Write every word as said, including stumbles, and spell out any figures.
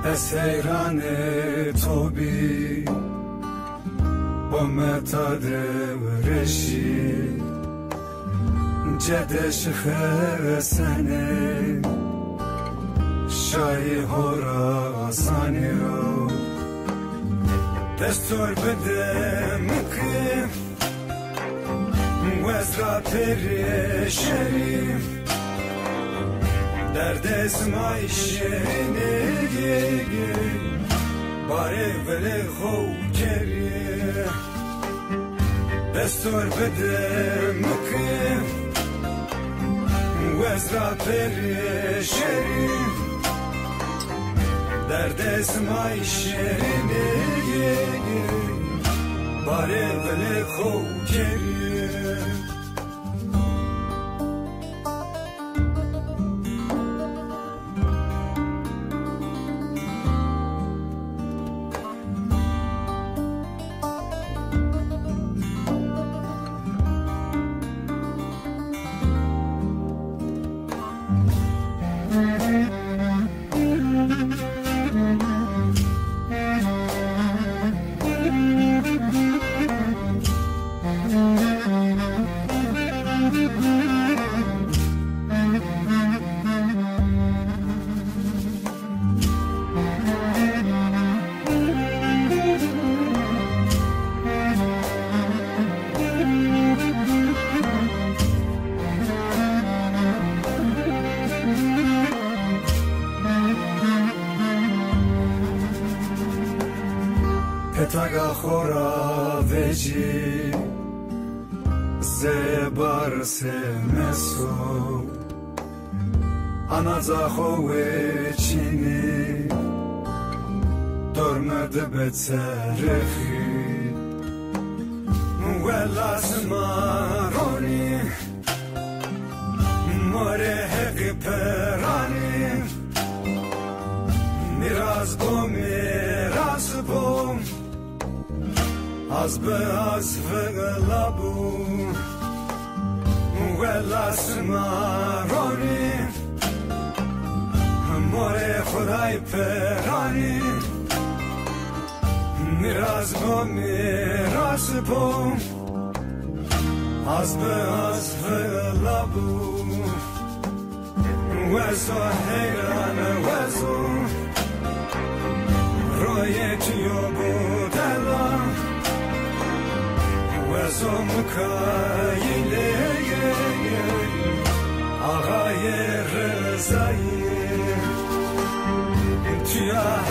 سیران توبی با متاد ورشی جدش خسنه شای هوراسانی رو دستور بدم که وزرا پریشریم درد اسمای شیرینه باره ولی خوب کریه دستور بدم که وزرا پریشریم درد اسمای شیرینه باره ولی خوب کریه پتاگا خورا ویجی زبار سمسو آنازا خوی چینی دورمد بترخی ولاس مارونی مره حقی پرانی میراز بو میراز بو از به از فغلابو ولاس مارونی ماره خدای پرانی میراز با میراز بو از به از فغلابو وزو حیران وزو روی تیو بودلا وزو مکایله آقای رضایی تیا